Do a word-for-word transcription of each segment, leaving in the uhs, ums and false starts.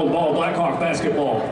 foul ball, Blackhawk basketball.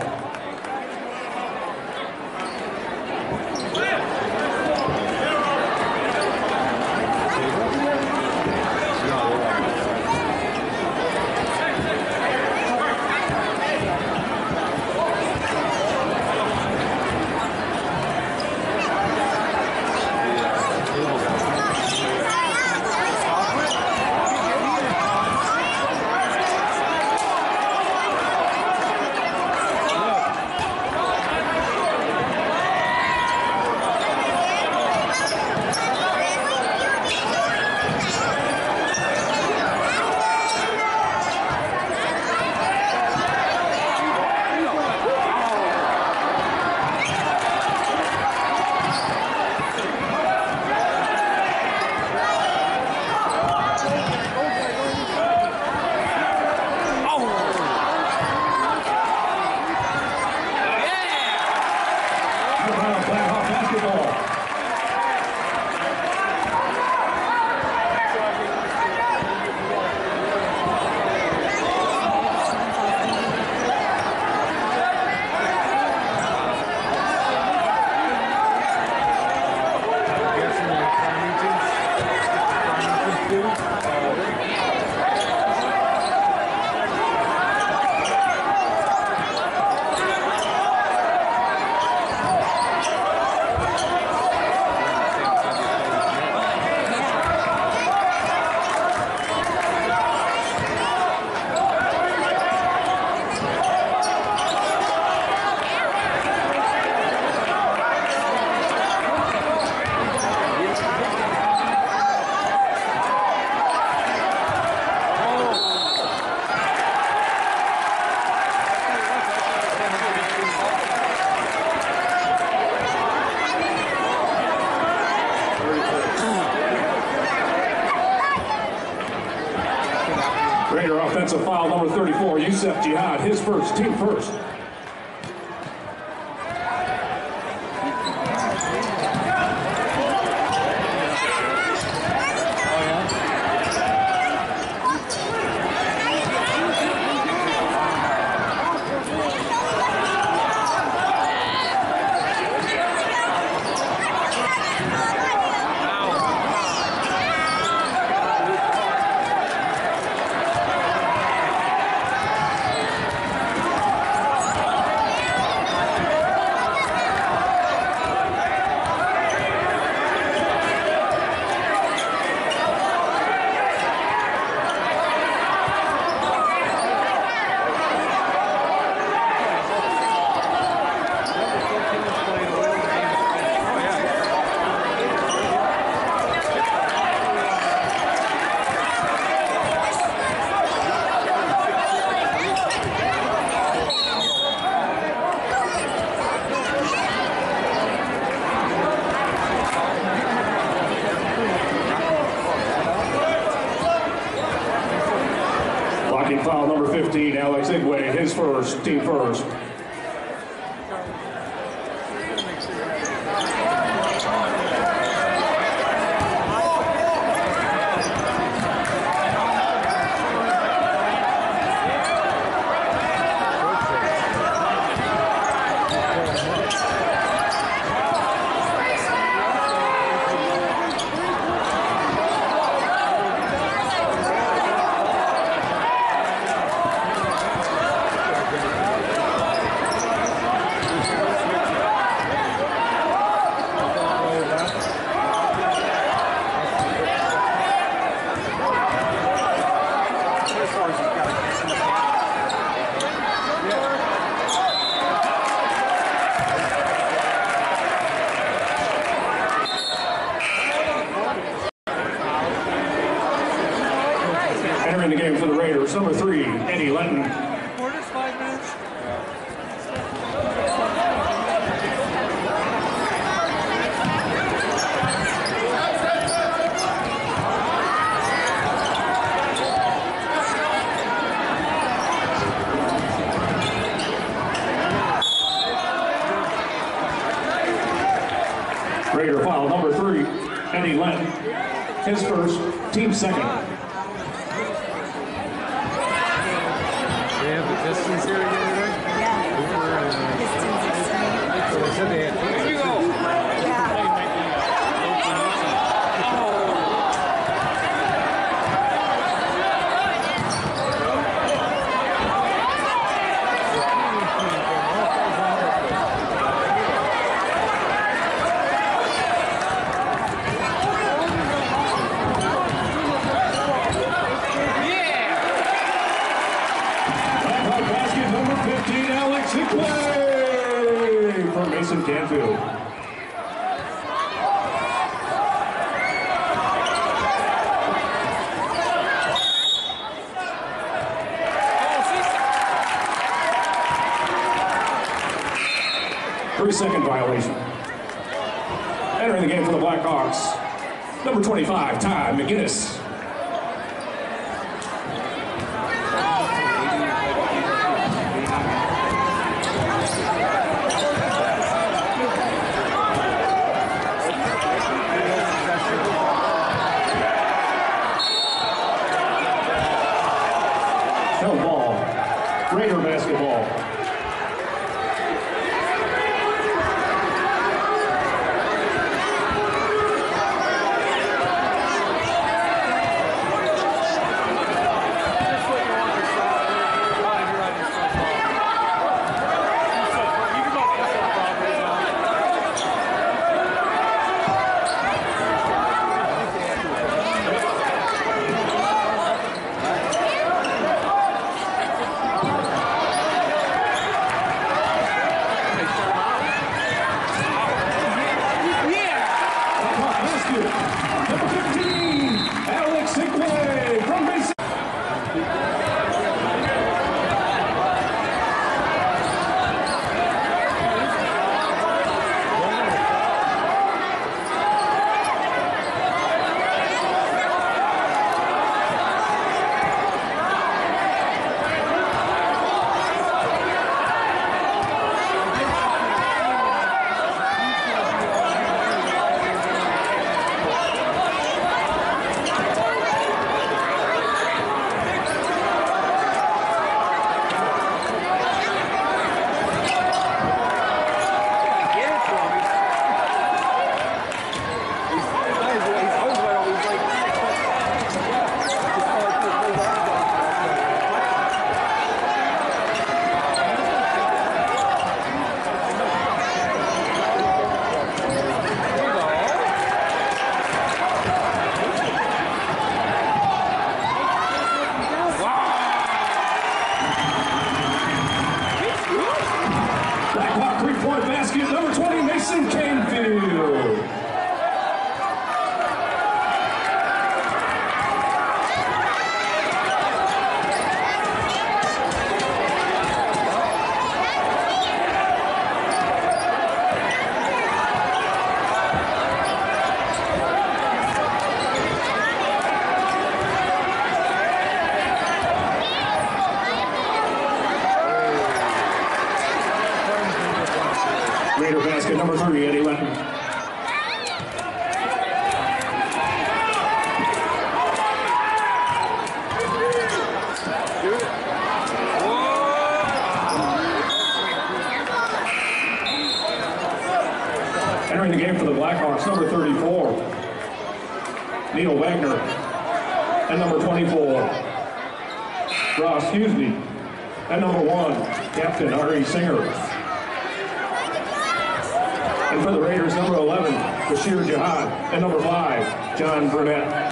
Raider offensive foul number thirty-four, Youssef Jihad, his first, team first. Foul number fifteen, Alex Igwe, his first, team first. Entering the game for the Raiders, number three, Eddie Lenton. Quarters, five minutes. Raider foul number three, Eddie Lenton, his first, team second. Yeah, Pistons here again today? Yeah. Pistons extreme. So they said they had two. Here you go. Yeah. Blackhawk basket number fifteen, Alex Hickley from Mason Canfield. Three-second violation. Entering the game for the Blackhawks, number twenty-five, Ty McGinnis. No ball. Raider basketball. Number fifteen, Alex Hickley from Mason. Blackhawk three-point basket, number twenty, Mason Canfield. Raider basket number three, Eddie Letton. Entering the game for the Blackhawks, number thirty-four, Neil Wagner, and number twenty-four, Ross Huseby, and number one, Captain Ari Singer. And for the Raiders, number eleven, Bashir Jihad, and number five, John Burnett.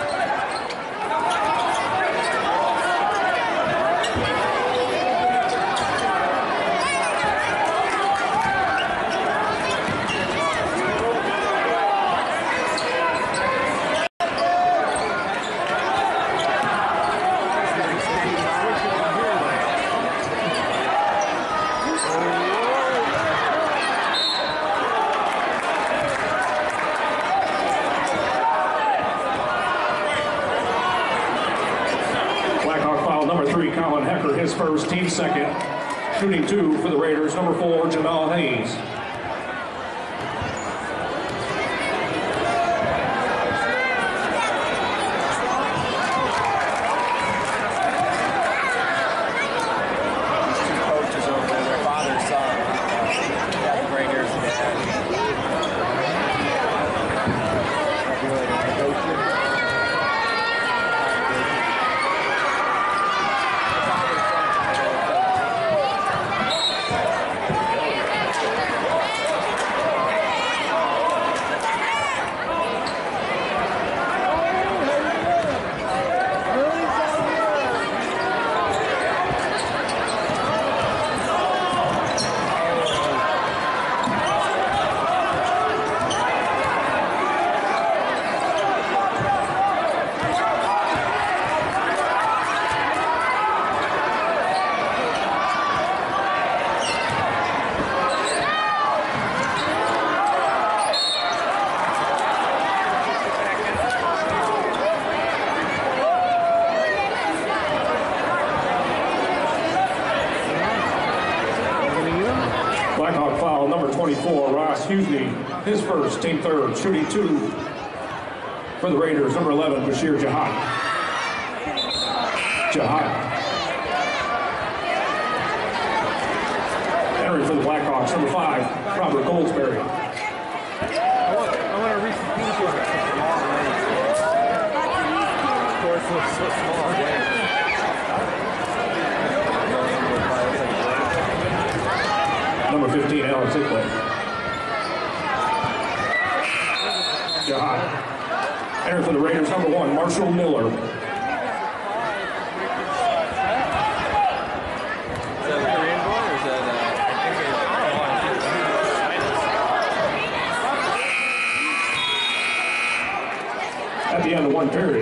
Number three, Colin Hecker, his first, team second. Shooting two for the Raiders, number four, Jamal Hayes. Husney, his first, team third, shooting two for the Raiders, number eleven, Bashir Jihad. Jihad. Entering for the Blackhawks, number five, Robert Goldsberry. I want, I want to reach the finish line. Of course, it looks so small. Number fifteen, Alex Ickley. Jihad. Entering for the Raiders, number one, Marshall Miller. Is that a Korean boy or is that, uh, I think it's, I don't know, At the end of one period.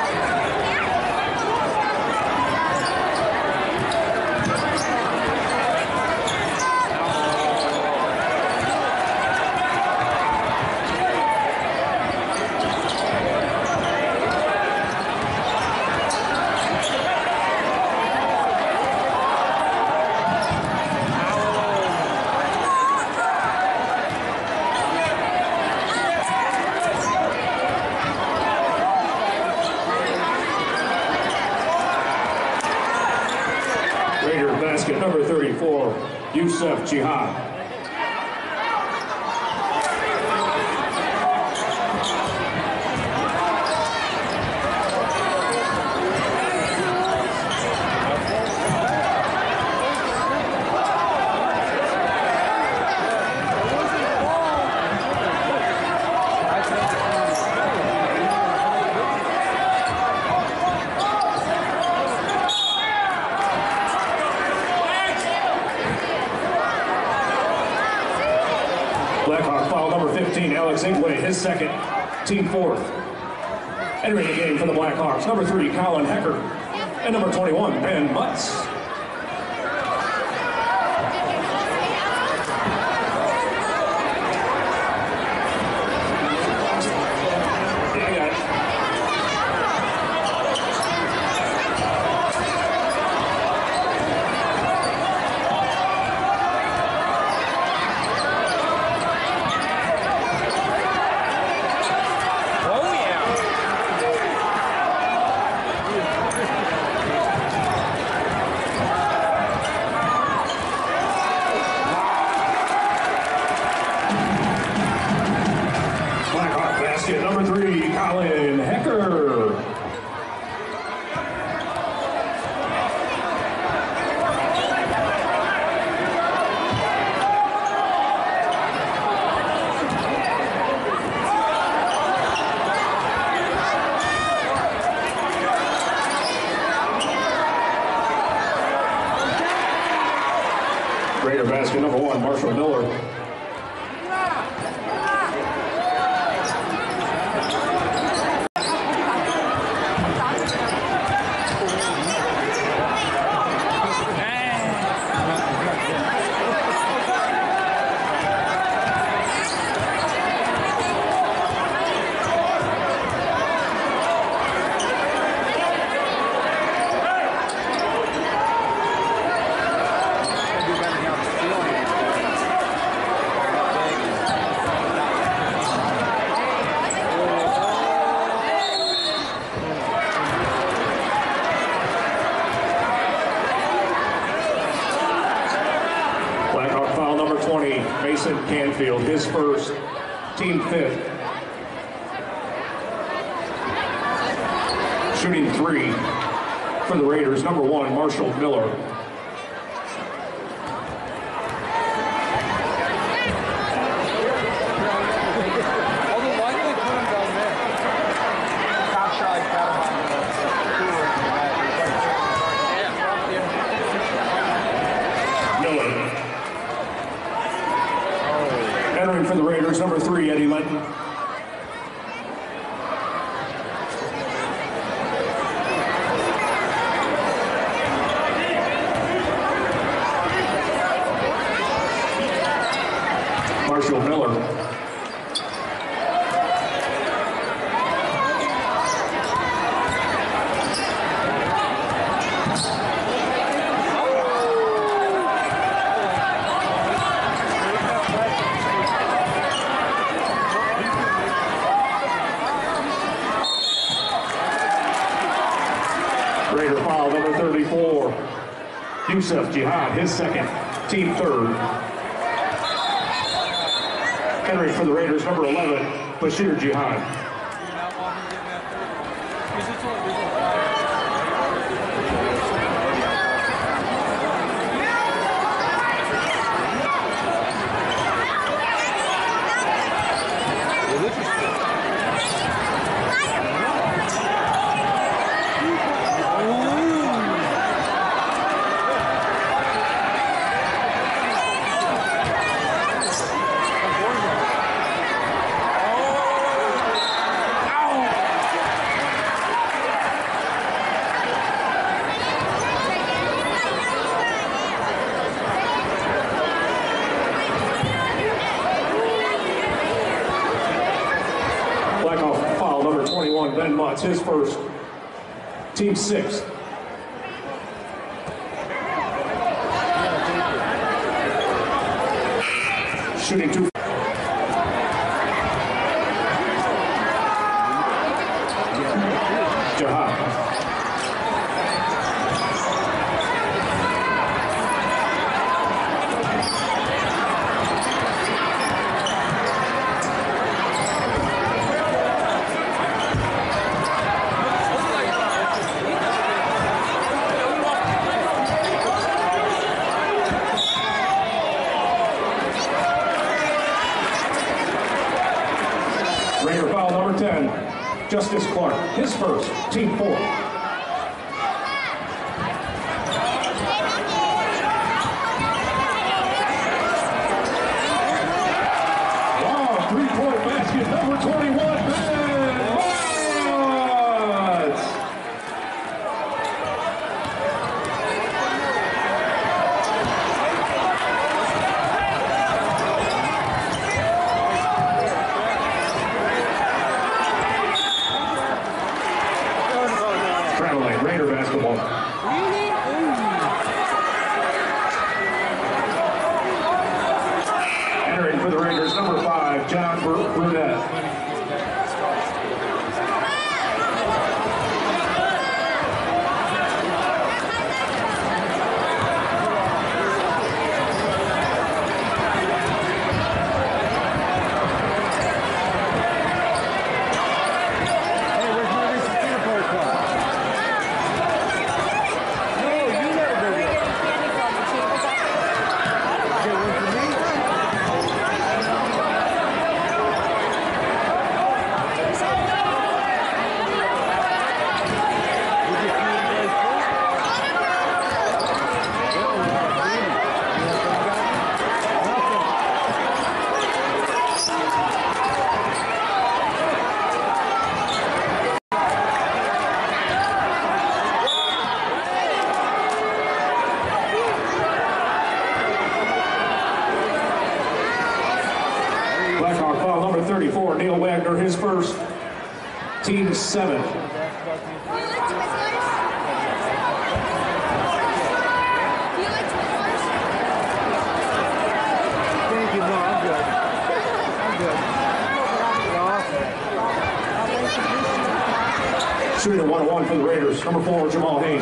Raider basket number thirty-four, Youssef Jihad. Blackhawk foul number fifteen, Alex Ingway, his second, team fourth. Entering the game for the Blackhawks, number three, Colin Hecker, and number twenty-one, Ben Butts. Yeah, I got it. Blackhawk basket number three, Colin Hecker. Raider basket number one, Marshall Miller. Blackhawk foul number twenty, Mason Canfield, his first, team fifth. Shooting three for the Raiders, number one, Marshall Miller. Although, why did they put him down there? Top shot, got him on the cooler in the back. Miller. Entering for the Raiders, number three, Eddie Linton. Raider foul number thirty-four. Yusuf Jihad, his second, team third. Entering for the Raiders, number eleven, Bashir Jihad. Blackoff foul number twenty-one, Ben Mutz, his first, team sixth. Shooting two. Jihad. Raider foul number ten, Justice Clark, his first, team four. Wow, three-point basket, number twenty-one, Ben Mutz. Traveling Raider basketball. Entering for the Raiders, number five, John Bur- Burnett. Blackhawk foul number thirty-four, Neil Wagner, his first, team seven. Thank you, no, I'm good. I'm good. You're awesome. Shooting a one oh one for the Raiders, number four, Jamal Hayes.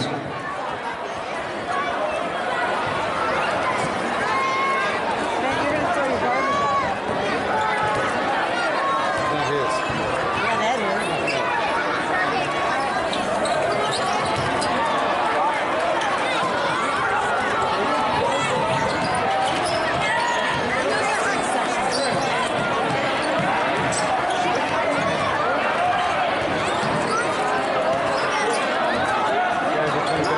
Ben, you're gonna throw your garbage out. That is. Yeah, that is. Guys are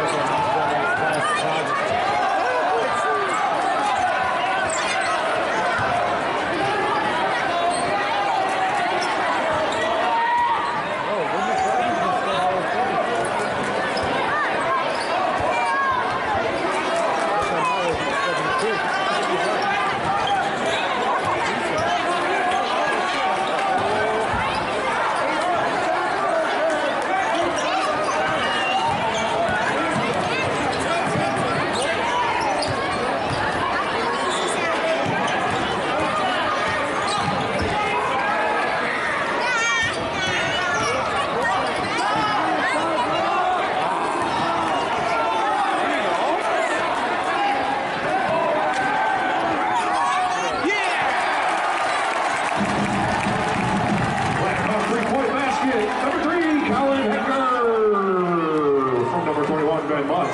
Brian Mutz.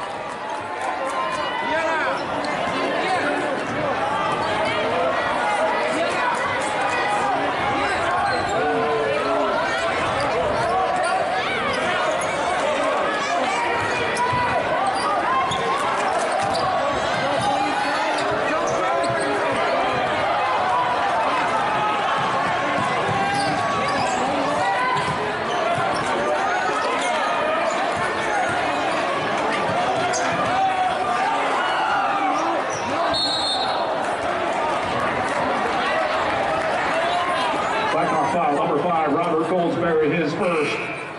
Blackhawk foul, number five, Robert Goldsberry, his first.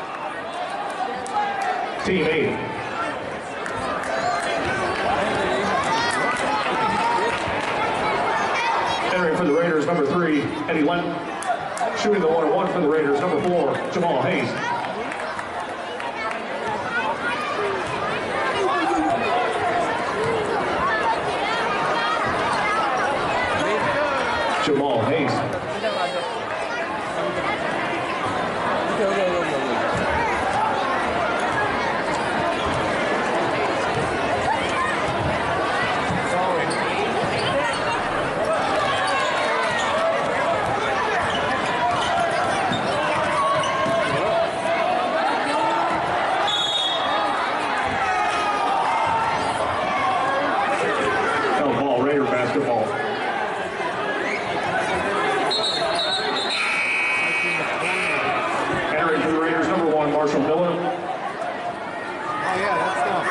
Team eight. Entering for the Raiders, number three, Eddie Lent. Shooting the one and one for the Raiders, number four, Jamal Hayes. Jamal Hayes. Hell ball, Raider basketball. Entering for the Raiders, number one, Marshall Miller. Oh yeah, that's done.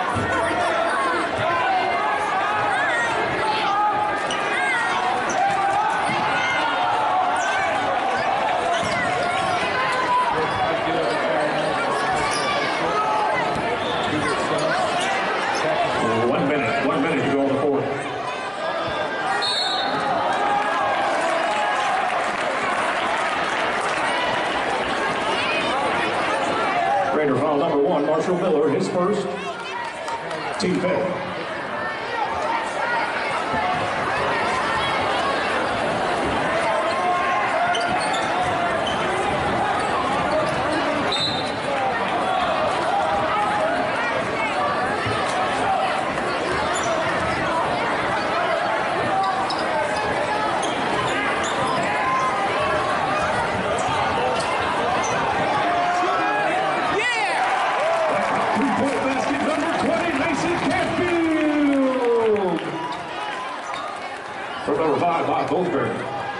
One minute, one minute to go on the fourth. Raider foul number one, Marshall Miller, his first. Team fifth. Three-point basket, number twenty, Mason Canfield. From number five, Bob Goldsberry.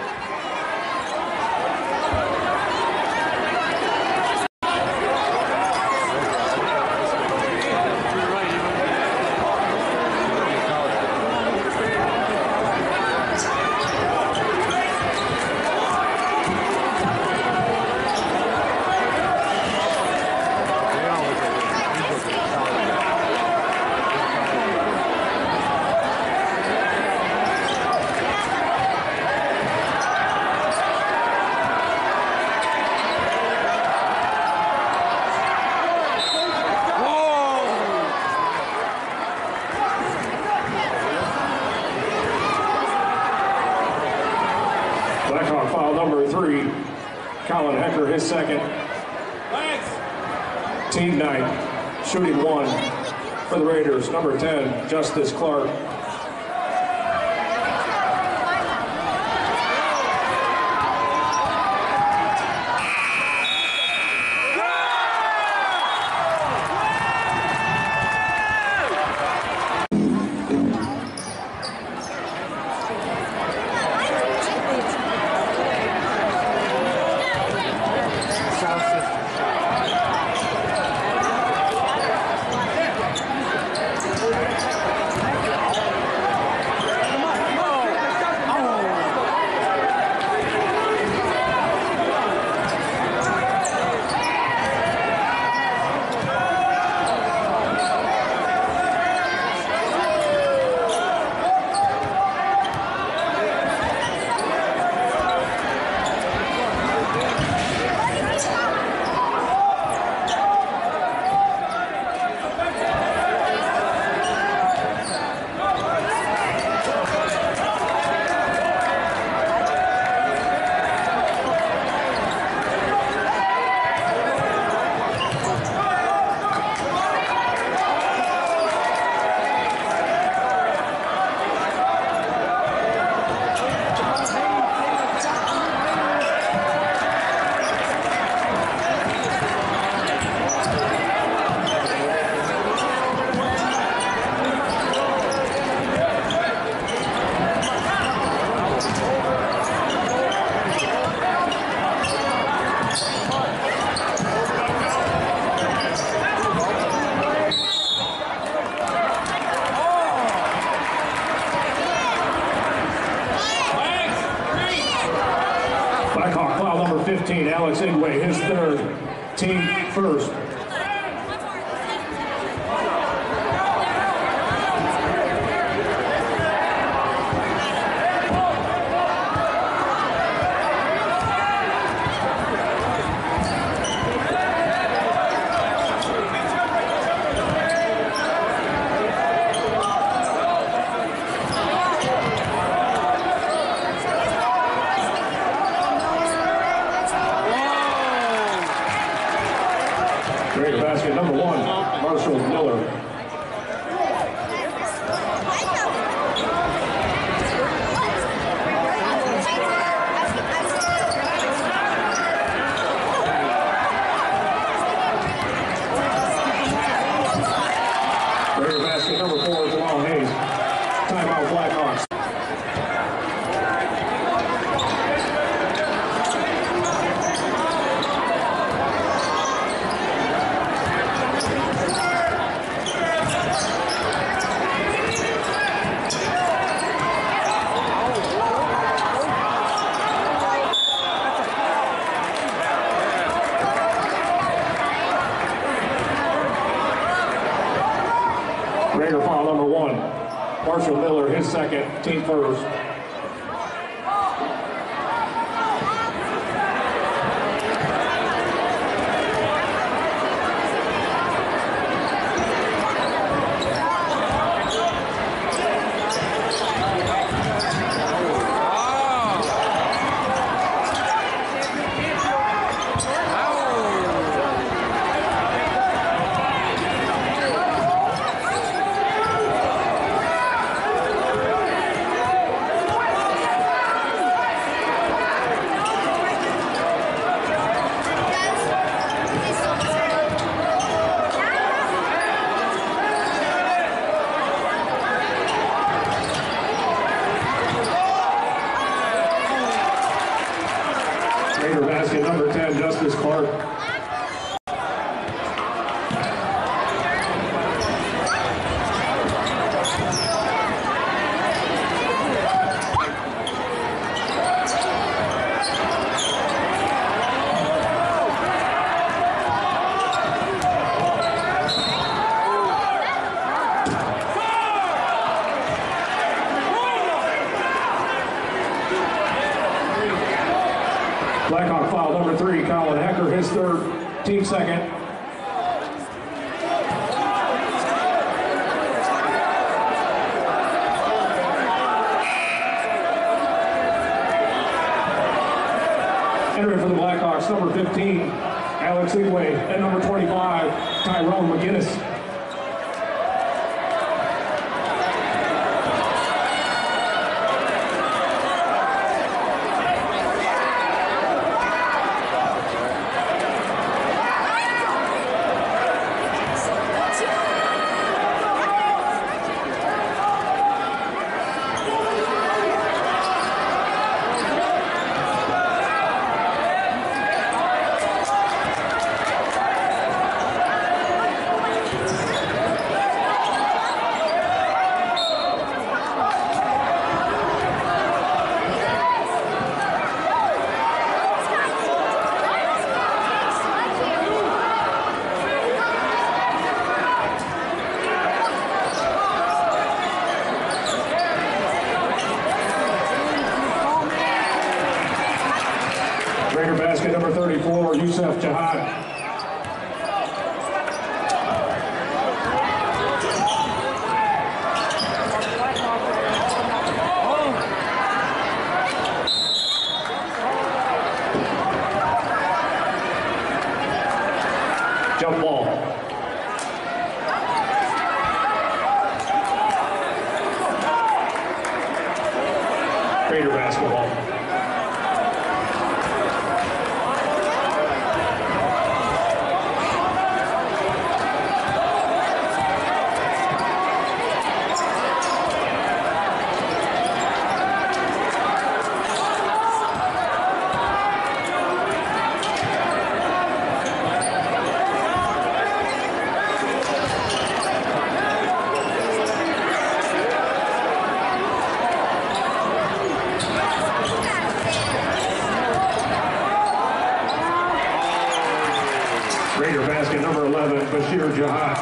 Blackhawk foul number three, Colin Hecker, his second. Thanks. Team nine, shooting one for the Raiders, number ten, Justice Clark. Alex Igwe, his third, team first. Great basket, number one, Marshall Miller. Great basket, number four, Jamal Hayes. Timeout, Blackhawks. Raider foul number one, Marshall Miller, his second, team first. Raider basket number ten, Justice Clark. Blackhawk foul number three, Colin Hecker, his third, team second. Entering for the Blackhawks, number fifteen, Alex Igwe, and number twenty-five, Tyrone McGinnis. Raider basket number thirty-four, Yusuf Jihad. Jump ball. Raider basketball. Raider basket number eleven, Bashir Jihad.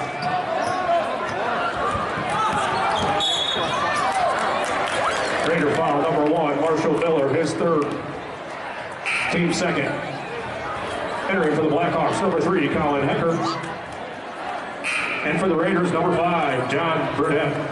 Raider foul number one, Marshall Miller, his third. Team second. Entering for the Blackhawks, number three, Colin Hecker. And for the Raiders, number five, John Burnett.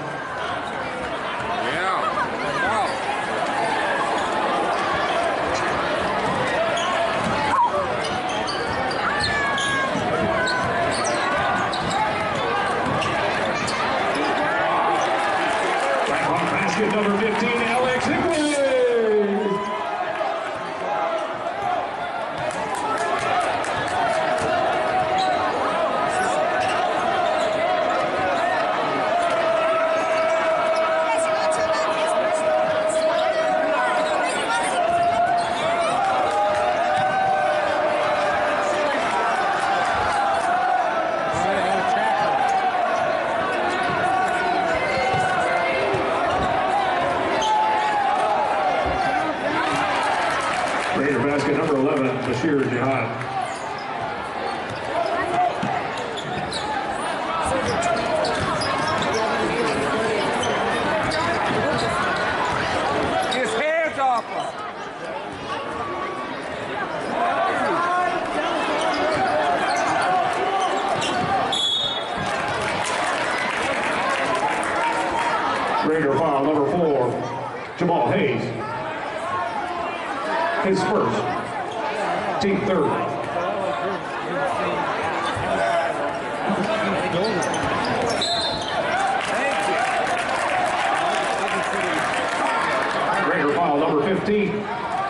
Number fifteen, Alex Hickley. Raider basket number eleven, Bashir Jihad. His hands off him. Raider foul number four, Jamal Hayes. His first. Team third. Raider foul number fifteen.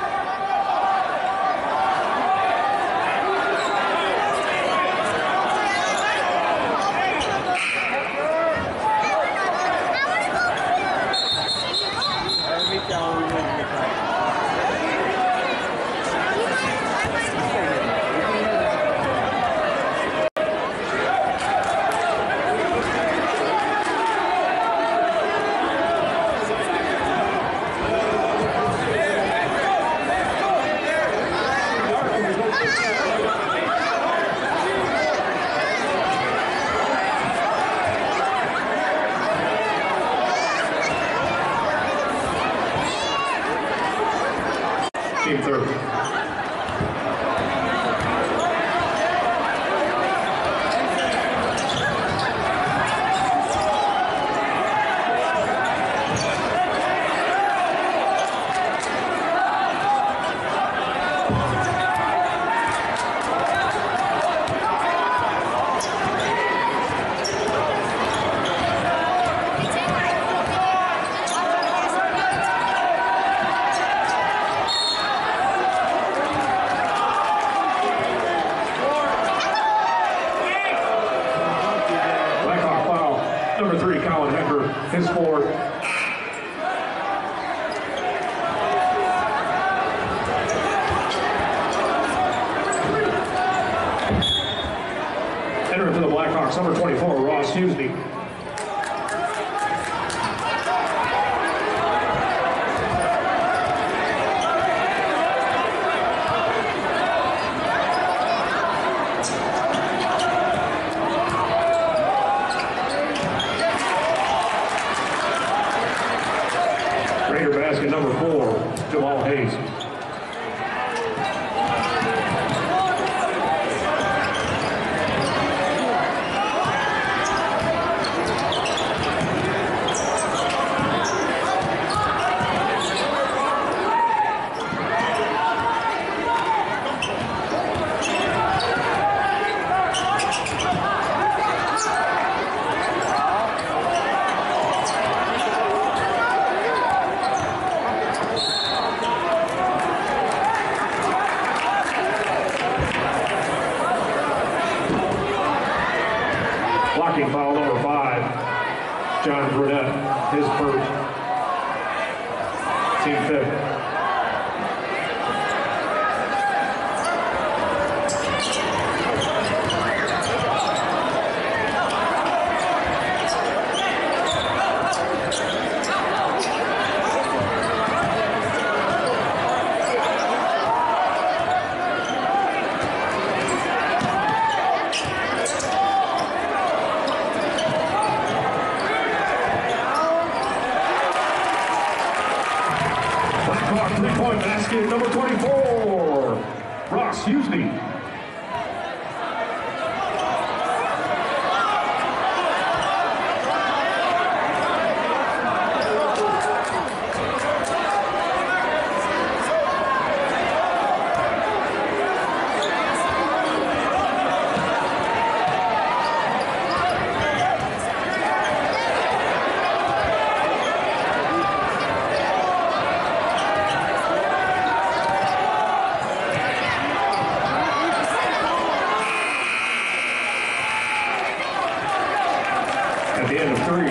Team third. Number three, Colin Hecker, his fourth. Entering for the Blackhawks, number twenty-four, Ross Husney. Raider basket number four, Jamal Hayes. Blocking foul number five, John Burnett, his first. Team fifth. Huseby. At the end of three.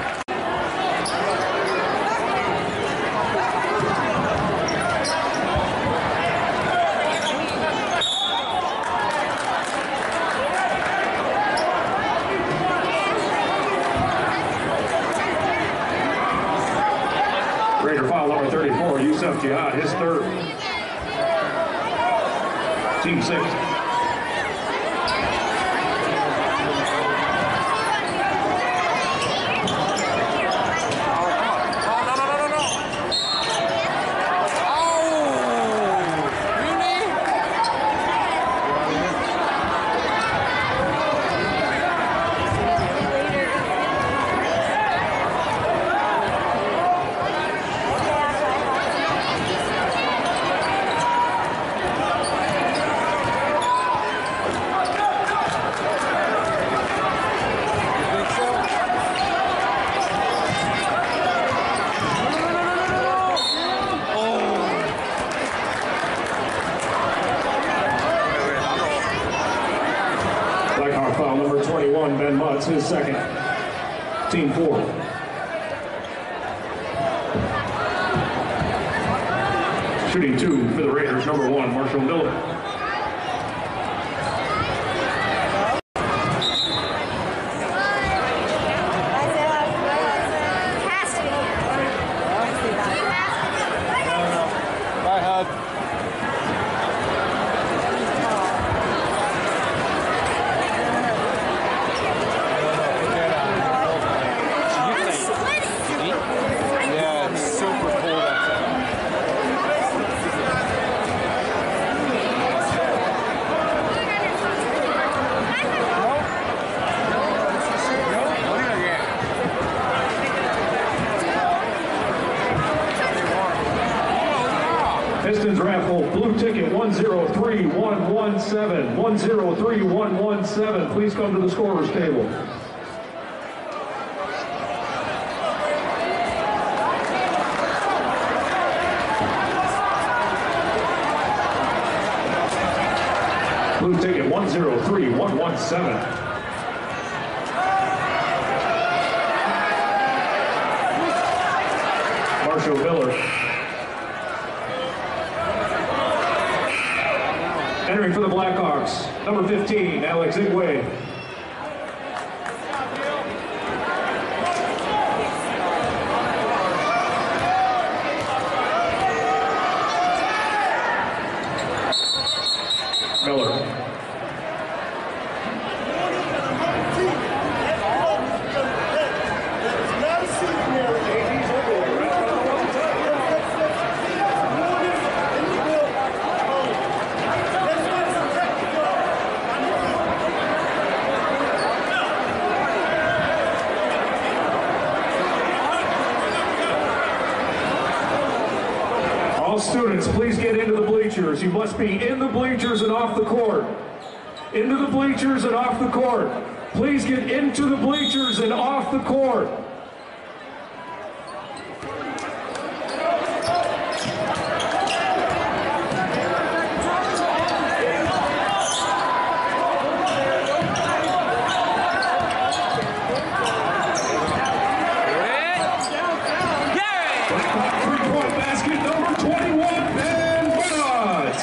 Raider foul number thirty-four, Yusuf Jihad, his third. Team six. Blackhawk foul number twenty-one, Ben Mutz, his second. Team four. Shooting two for the Raiders, number one, Marshall Miller. Bye, Hud. Yeah, it's super cold outside. Pistons raffle blue ticket one zero three one one seven, one zero three one one seven. Please come to the scorer's table. Blue ticket one zero three one one seven. Marshall Miller. Entering for the Blackhawks, number fifteen, Alex Igwe. Miller. All students, please get into the bleachers. You must be in the bleachers and off the court. Into the bleachers and off the court. Please get into the bleachers and off the court. Three-point basket number twenty-one, Ben Mutz.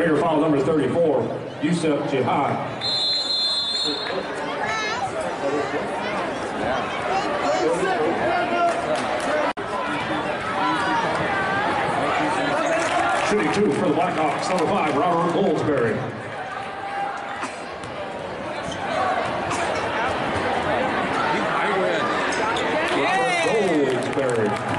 Raider foul number thirty-four, Yusuf Jihad. Shooting two for the Blackhawks, number five, Robert Goldsberry. Robert Goldsberry.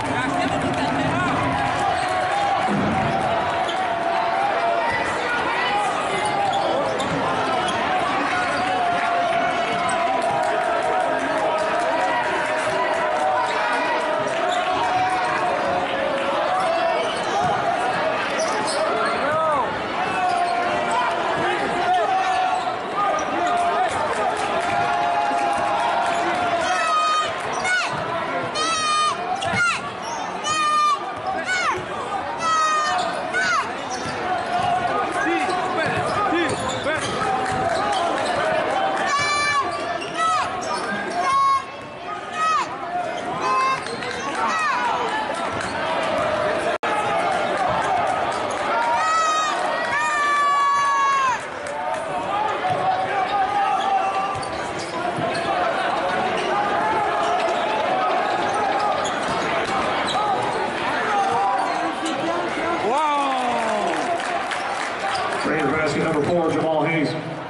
Raider basket number four, Jamal Hayes.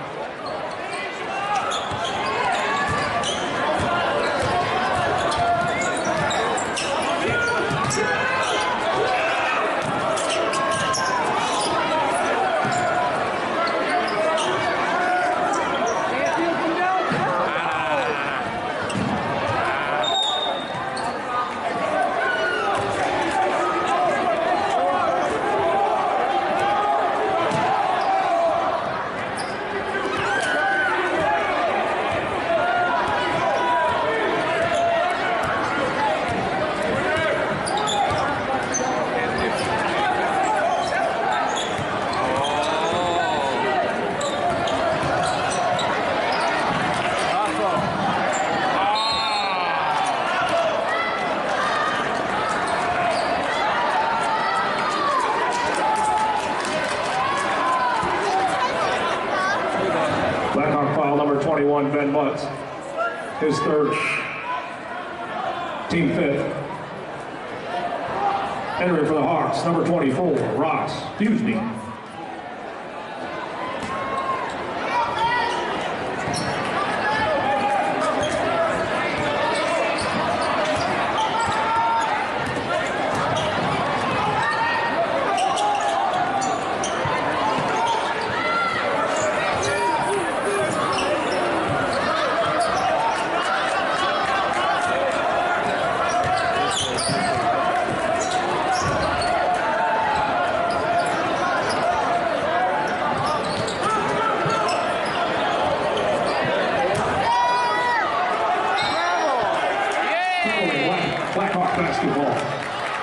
Blackhawk foul number twenty-one, Ben Butts. His third. Team fifth. Entering for the Hawks, number twenty-four, Ross Fusney. Blackhawk basketball.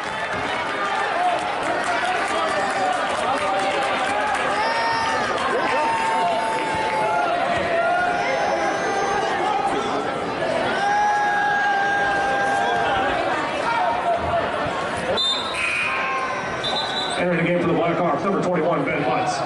Entering the game for the Blackhawks, number twenty-one, Ben Butts.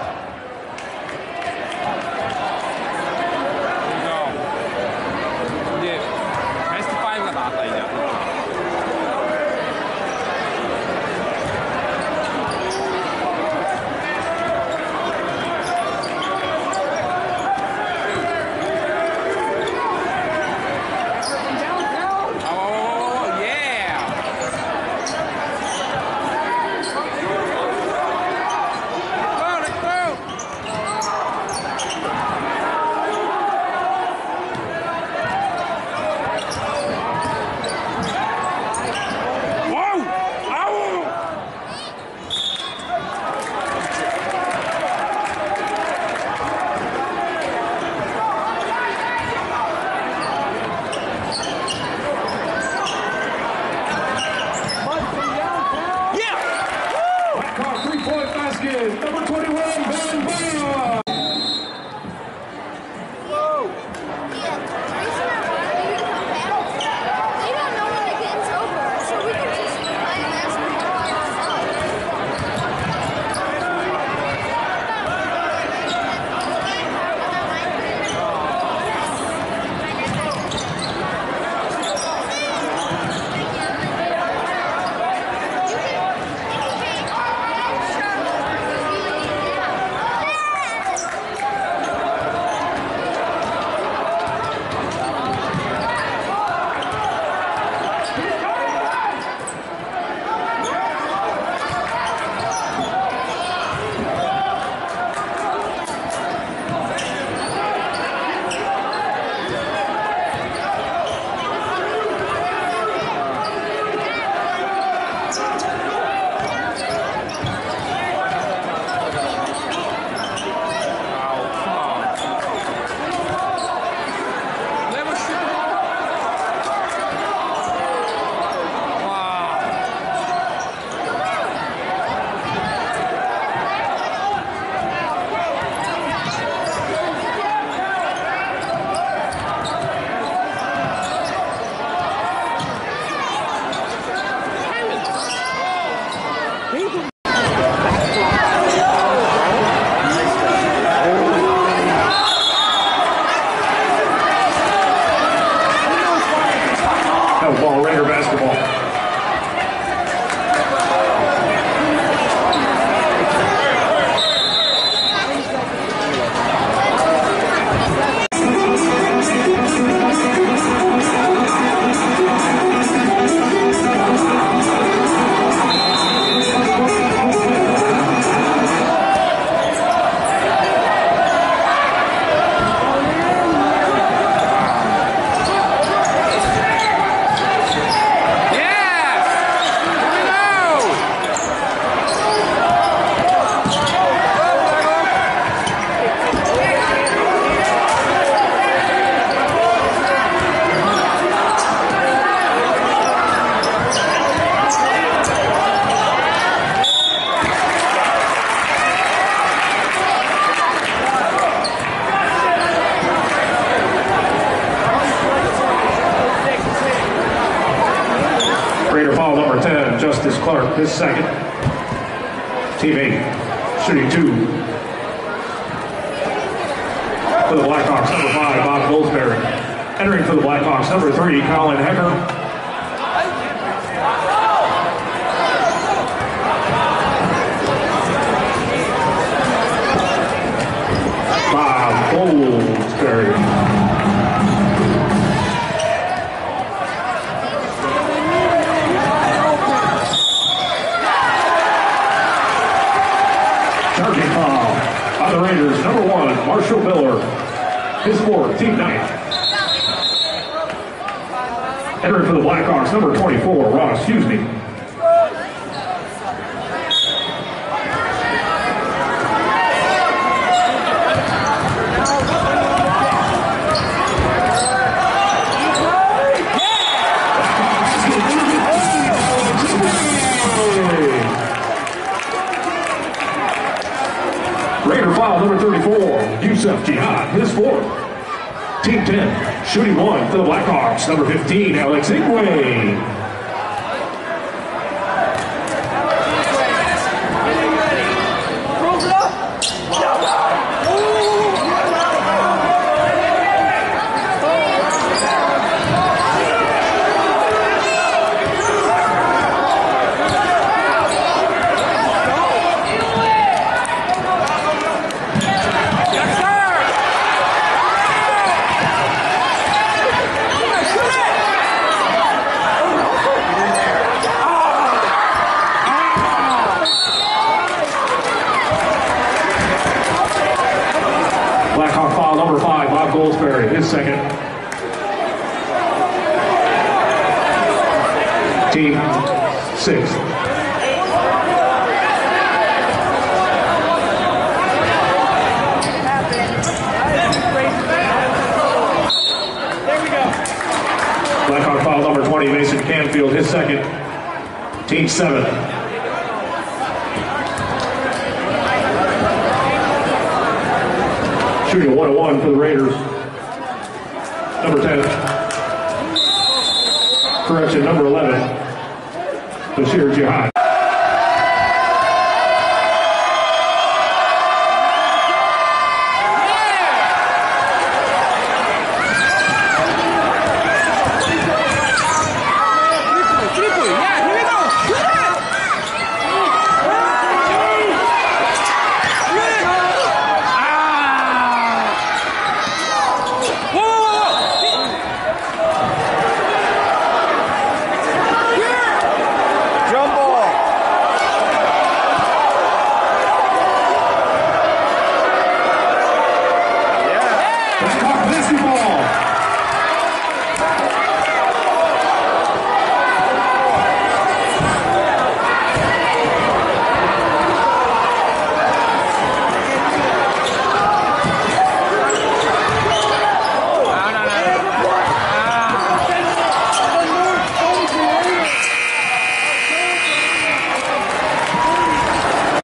Travis Clark, his second. Team eight, shooting two. For the Blackhawks, number five, Bob Goldsberry. Entering for the Blackhawks, number three, Colin Hecker. Bob Goldsberry. Charging foul on the Raiders, number one, Marshall Miller. His fourth, team ninth. Entering for the Blackhawks, number twenty-four, Ross Hughesney. Raider foul, number thirty-four, Yusuf Jihad, his fourth. Team ten, shooting one for the Blackhawks, number fifteen, Alex Igwe. Blackhawk foul number five, Bob Goldsberry, his second. Team six. Blackhawk foul number twenty, Mason Canfield, his second. Team seven. Shooting a one oh one for the Raiders. Number ten. Correction, number eleven. Bashir Jihad.